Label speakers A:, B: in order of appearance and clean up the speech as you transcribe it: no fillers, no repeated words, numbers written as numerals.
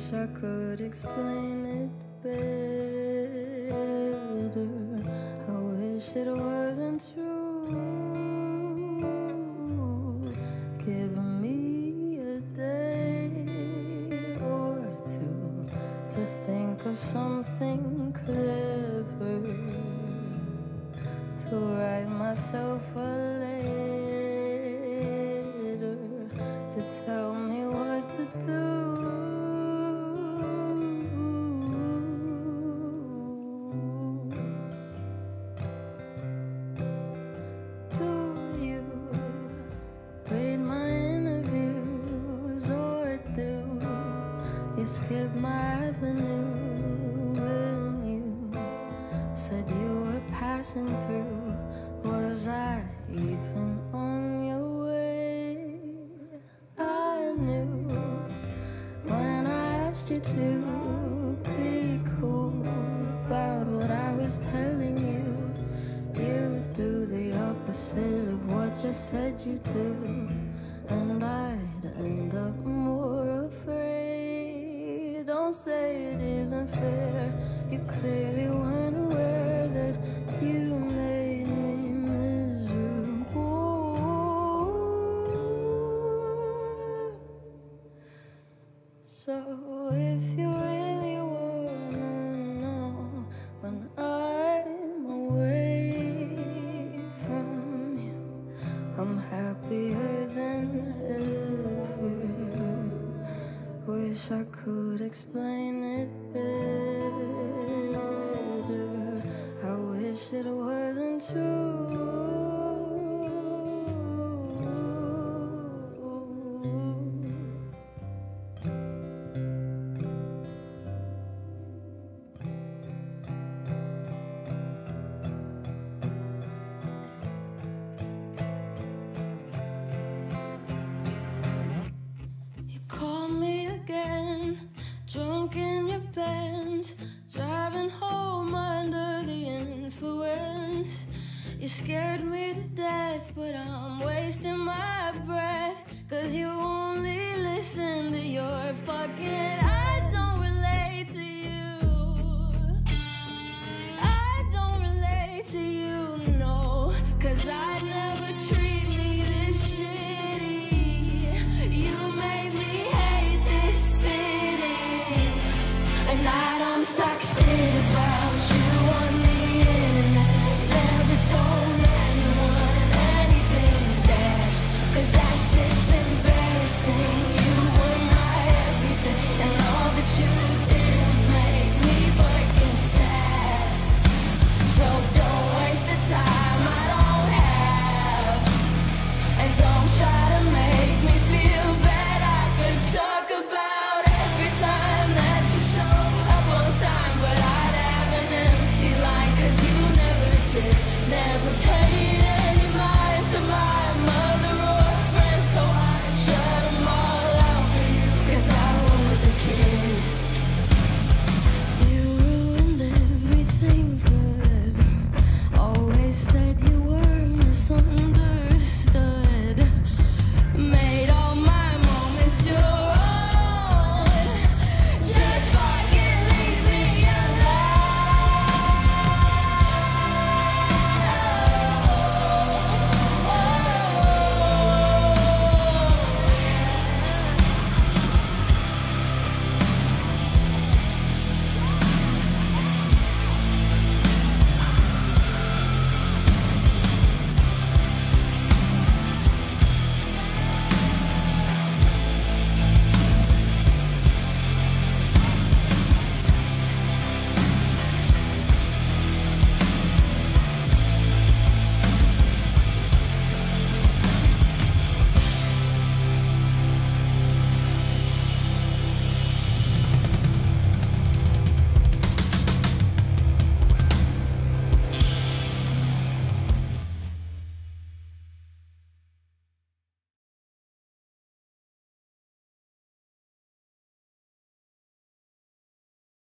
A: wish I could explain it better. I wish it wasn't true. Give me a day or two to think of something clever, to write myself a letter, to tell me what to do. Do you read my interviews, or do you skip my avenue when you said you were passing through? Was I even on your way? I knew when I asked you to be cool about what I was telling you. You do the opposite of what you said you do, and I'd end up more afraid. Don't say it isn't fair. You clearly weren't aware that you made me miserable. So if you really wanna know when I'm away from you, I'm happier than ever. Wish I could explain it better. I wish it wasn't true. Call me again, drunk in your Benz, driving home under the influence. You scared me to death, but I'm wasting my breath, 'cause you only listen to your fucking. I don't relate to you. I don't relate to you, no, 'cause I'd never treat me this shitty. You made me hate this city, and I